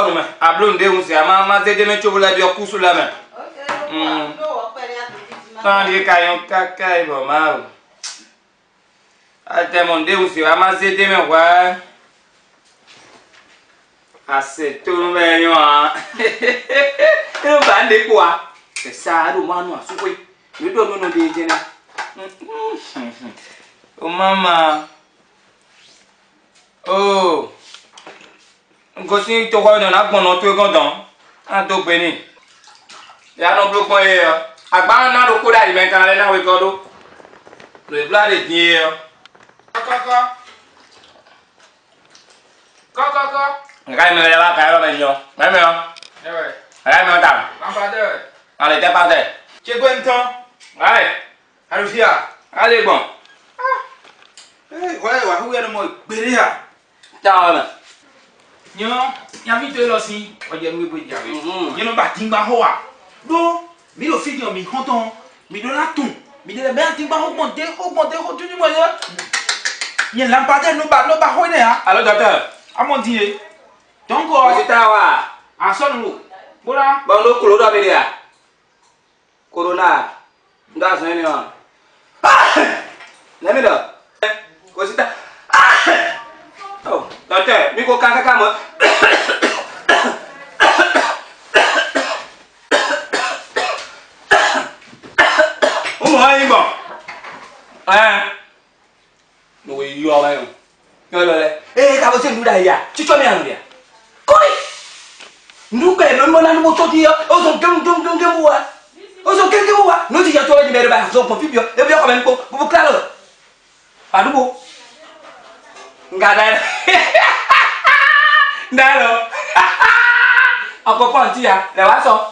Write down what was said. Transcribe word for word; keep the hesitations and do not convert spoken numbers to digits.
no me. Hablo de un se ama más de me chocolate de ocusula me. Okay. No, pere a tu. Quand les caillons caca et bon mal. Até monde un se ama mais de me wa. Assez tout me yo ah. Eu bande quoi. C'est ça do manu asukwe. Me do no no de jena. Oh mama. Oh. Ngosi to ko na gbon no to gandan. An to pe ni. Ya no blo kon e. Agba na do ko da ibe kan le na we ko do. Le bla de din e. Koko. Koko ko. Ngai me la ka ro me yo. Me me yo. Eh ouais. Ai me ta. Lampadaire. Allez, t'es par terre. Tu es bon temps? Allez. Allez, fia. Allez, bon. Eh, ouais, ouais, où est le mot? Béria. Ciao, là. Nyo, y'a mis de l'ossi. Oye, nous, oui, y'a vu. Y'a non, bah, timba hoa. Non, mais le fil, mi content. Mi de la tout. Mi de la bien, timba augmenté, augmenté, continue, moi, y'a une lampadaire, nous, bah, nous, bah, on est, hein. Allô, docteur. À mon dîner. Donc, C'est ta wa. à son nous. Voilà. Bon, nous, coulons dans les Corona. Nda so ni wa. Let me know. Ko sita. Oh, docteur, mi ko kaka kama. O mo ayin bo. Eh. No we yo la yo. Yo lo le. Eh, ka bo se ndu da ya. Chicho mi anu dia. Koi. Ndu ka no mo na no to ti yo. O so gem gem gem gem wa. Ozo kenge wa no ti ya to ni mere ba so ko fibio e bi ko men ko bu klaro adugo ngada ndalo ako ponti ya le wa so